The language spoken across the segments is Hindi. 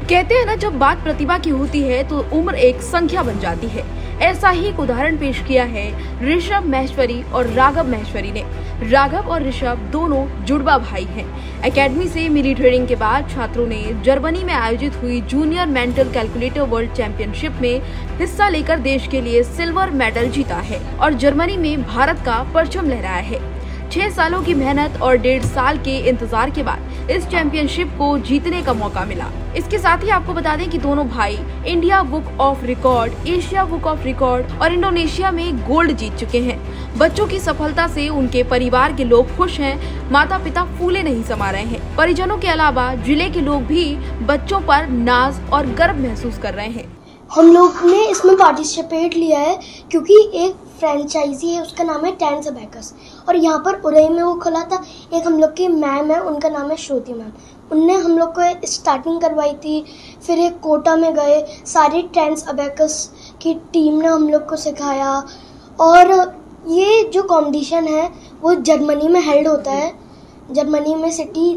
कहते हैं ना, जब बात प्रतिभा की होती है तो उम्र एक संख्या बन जाती है। ऐसा ही एक उदाहरण पेश किया है ऋषभ महेश्वरी और राघव महेश्वरी ने। राघव और ऋषभ दोनों जुड़वा भाई हैं। एकेडमी से मिली ट्रेनिंग के बाद छात्रों ने जर्मनी में आयोजित हुई junior mental calculator world championship में हिस्सा लेकर देश के लिए सिल्वर मेडल जीता है और जर्मनी में भारत का परचम लहराया है। 6 सालों की मेहनत और 1.5 साल के इंतजार के बाद इस चैंपियनशिप को जीतने का मौका मिला। इसके साथ ही आपको बता दें कि दोनों भाई India book of record, Asia book of record और इंडोनेशिया में गोल्ड जीत चुके हैं। बच्चों की सफलता से उनके परिवार के लोग खुश हैं। माता पिता फूले नहीं समा रहे हैं। परिजनों के अलावा जिले के लोग भी बच्चों पर नाज और गर्व महसूस कर रहे हैं। हम लोग ने इसमें पार्टिसिपेट लिया है क्योंकि एक फ्रेंचाइजी है, उसका नाम है टेंस अबैकस, और यहाँ पर उरई में वो खुला था। एक हम लोग की मैम है, उनका नाम है श्रुति मैम, उनने हम लोग को स्टार्टिंग करवाई थी। फिर एक कोटा में गए, सारी टेंस अबैकस की टीम ने हम लोग को सिखाया। और ये जो कंपटीशन है वो जर्मनी में हेल्ड होता है, जर्मनी में सिटी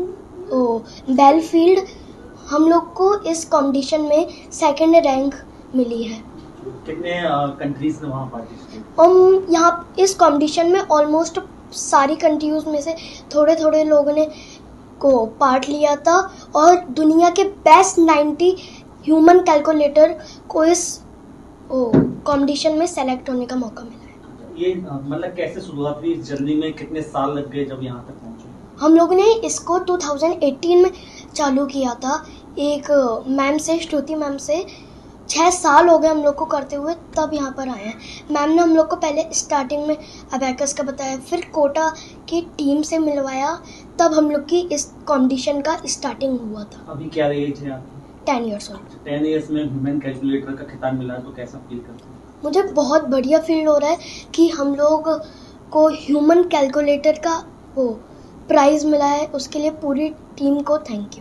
बेलफील्ड। हम लोग को इस कंपटीशन में 2nd रैंक मिली है। कितने कंट्रीज ने वहाँ पार्टिसिपेट? यहाँ इस कंपटीशन में ऑलमोस्ट सारी कंट्रीज में से थोड़े थोड़े लोगों ने को पार्ट लिया था और दुनिया के बेस्ट 90 ह्यूमन कैलकुलेटर को इस कंपटीशन में सेलेक्ट होने का मौका मिला है। ये मतलब कैसे शुरुआत हुई इस जर्नी में? कितने साल लग गए जब यहाँ तक पहुँचे? हम लोगों ने इसको 2018 में चालू किया था, एक मैम से, श्रुति मैम से। 6 साल हो गए हम लोग को करते हुए, तब यहाँ पर आए हैं। मैम ने हम लोग को पहले स्टार्टिंग में अबैकस का बताया, फिर कोटा की टीम से मिलवाया, तब हम लोग की इस कंपटीशन का स्टार्टिंग हुआ था। अभी क्या एज है आपकी? 10 ईयर्स ओल्ड। 10 ईयर्स में ह्यूमन कैलकुलेटर का खिताब मिला, तो कैसा फील करते हैं? मुझे बहुत बढ़िया फील हो रहा है कि हम लोग को ह्यूमन कैलकुलेटर का वो प्राइज़ मिला है, उसके लिए पूरी टीम को थैंक यू।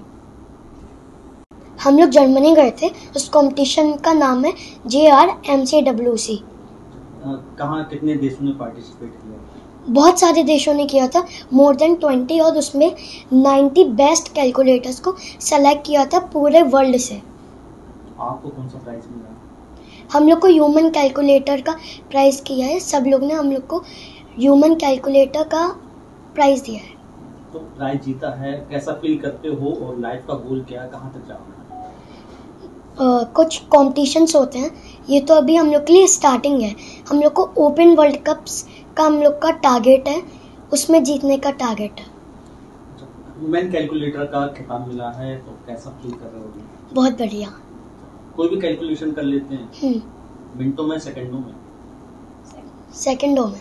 हम लोग जर्मनी गए थे, उस कंपटीशन का नाम है JRMCWC। कहाँ कितने देशों ने पार्टिसिपेट किया? बहुत सारे देशों ने किया था, मोर देन 20, और उसमें 90 बेस्ट कैलकुलेटर्स को सेलेक्ट किया था पूरे वर्ल्ड से। आपको कौन सा प्राइज मिला? हम लोग को ह्यूमन कैलकुलेटर का प्राइज़ किया है, सब लोग ने हम लोग को ह्यूमन कैलकुलेटर का प्राइज़ दिया है। तो प्राइज जीता है, कैसा फील करते हो और लाइफ का गोल क्या है, कहाँ तक जाना है? कुछ कॉम्पिटिशंस होते हैं, ये तो अभी हम लोग के लिए स्टार्टिंग है। हम लोग को ओपन वर्ल्ड कप्स का हम लोग का टारगेट है, उसमें जीतने का टारगेट है। ह्यूमन कैलकुलेटर का खिताब मिला है, तो कैसा फील कर रहे हो? बहुत बढ़िया। कोई भी कैलकुलेशन कर लेते हैं? मिनटों में, सेकंडों में? सेकंडों में।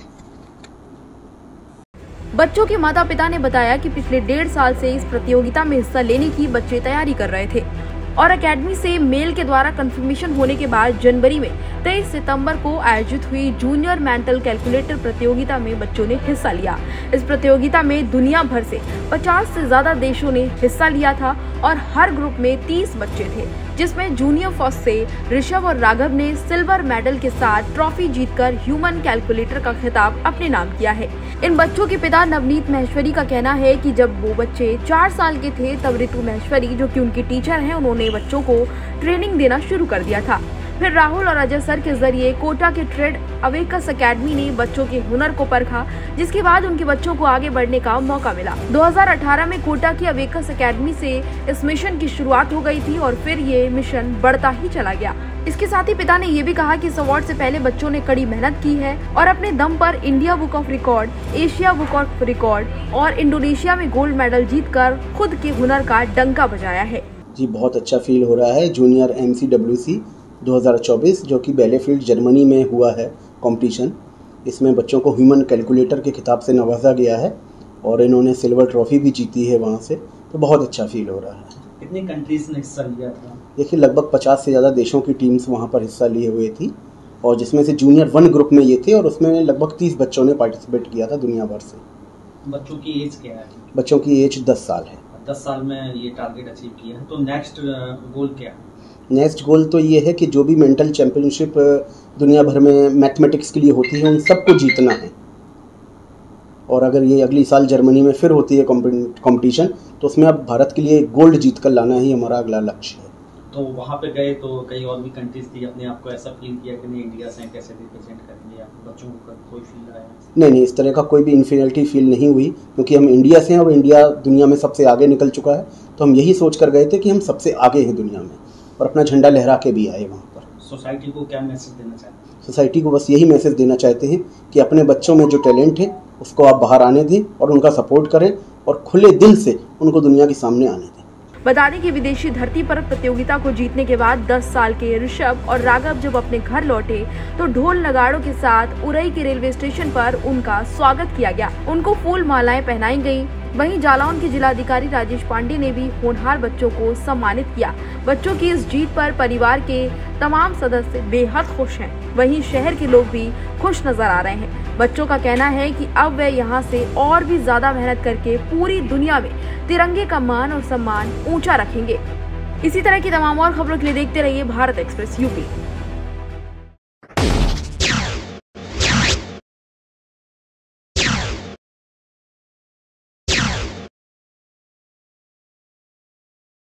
बच्चों के माता पिता ने बताया कि पिछले 1.5 साल से इस प्रतियोगिता में हिस्सा लेने की बच्चे तैयारी कर रहे थे और एकेडमी से मेल के द्वारा कंफर्मेशन होने के बाद जनवरी में 23 सितंबर को आयोजित हुई जूनियर मेंटल कैलकुलेटर प्रतियोगिता में बच्चों ने हिस्सा लिया। इस प्रतियोगिता में दुनिया भर से 50 से ज्यादा देशों ने हिस्सा लिया था और हर ग्रुप में 30 बच्चे थे, जिसमें जूनियर फर्स्ट से ऋषभ और राघव ने सिल्वर मेडल के साथ ट्रॉफी जीतकर ह्यूमन कैलकुलेटर का खिताब अपने नाम किया है। इन बच्चों के पिता नवनीत महेश्वरी का कहना है कि जब वो बच्चे 4 साल के थे तब ऋतु महेश्वरी, जो कि उनकी टीचर हैं, उन्होंने बच्चों को ट्रेनिंग देना शुरू कर दिया था। फिर राहुल और अजय सर के जरिए कोटा के ट्रेड अवेकस एकेडमी ने बच्चों के हुनर को परखा, जिसके बाद उनके बच्चों को आगे बढ़ने का मौका मिला। 2018 में कोटा की अवेकस एकेडमी से इस मिशन की शुरुआत हो गई थी और फिर ये मिशन बढ़ता ही चला गया। इसके साथ ही पिता ने ये भी कहा कि इस अवार्ड से पहले बच्चों ने कड़ी मेहनत की है और अपने दम पर India book of record, Asia book of record और इंडोनेशिया में गोल्ड मेडल जीतकर खुद के हुनर का डंका बजाया है। जी, बहुत अच्छा फील हो रहा है। जूनियर MCWC 2024 जो कि बेलेफील्ड जर्मनी में हुआ है कंपटीशन, इसमें बच्चों को ह्यूमन कैलकुलेटर के खिताब से नवाजा गया है और इन्होंने सिल्वर ट्रॉफी भी जीती है वहाँ से, तो बहुत अच्छा फील हो रहा है। कितनी कंट्रीज ने हिस्सा लिया था? देखिए, लगभग 50 से ज़्यादा देशों की टीम्स वहाँ पर हिस्सा लिए हुए थी और जिसमें से जूनियर 1 ग्रुप में ये थे और उसमें लगभग 30 बच्चों ने पार्टिसिपेट किया था दुनिया भर से। बच्चों की एज क्या है? बच्चों की एज 10 साल है। 10 साल में ये टारगेट अचीव किया है, तो नेक्स्ट गोल क्या है? नेक्स्ट गोल तो ये है कि जो भी मेंटल चैंपियनशिप दुनिया भर में मैथमेटिक्स के लिए होती है, उन सबको जीतना है। और अगर ये अगली साल जर्मनी में फिर होती है कंपटीशन, तो उसमें अब भारत के लिए गोल्ड जीत कर लाना ही हमारा अगला लक्ष्य है। तो वहाँ पे गए तो कई और भी कंट्रीज थी, अपने आप को ऐसा फील किया कि नहीं इंडिया से कैसे रिप्रेजेंट करेंगे, आपके बच्चों को कोई फील आया? नहीं, इस तरह का कोई भी इन्फीरियरिटी फील नहीं हुई, क्योंकि हम इंडिया से हैं और इंडिया दुनिया में सबसे आगे निकल चुका है। तो हम यही सोच कर गए थे कि हम सबसे आगे हैं दुनिया में, और अपना झंडा लहरा के भी आए वहाँ पर। सोसाइटी को क्या मैसेज देना चाहते हैं? सोसाइटी को बस यही मैसेज देना चाहते हैं कि अपने बच्चों में जो टैलेंट है उसको आप बाहर आने दें और उनका सपोर्ट करें और खुले दिल से उनको दुनिया के सामने आने दें। बता दें कि विदेशी धरती पर प्रतियोगिता को जीतने के बाद 10 साल के ऋषभ और राघव जब अपने घर लौटे तो ढोल नगाड़ों के साथ उरई के रेलवे स्टेशन पर उनका स्वागत किया गया। उनको फूल मालाएं पहनाई गईं। वहीं जालौन के जिलाधिकारी राजेश पांडे ने भी होनहार बच्चों को सम्मानित किया। बच्चों की इस जीत पर परिवार के तमाम सदस्य बेहद खुश हैं। वहीं शहर के लोग भी खुश नजर आ रहे हैं। बच्चों का कहना है कि अब वे यहाँ से और भी ज्यादा मेहनत करके पूरी दुनिया में तिरंगे का मान और सम्मान ऊंचा रखेंगे। इसी तरह की तमाम और खबरों के लिए देखते रहिए भारत एक्सप्रेस यूपी।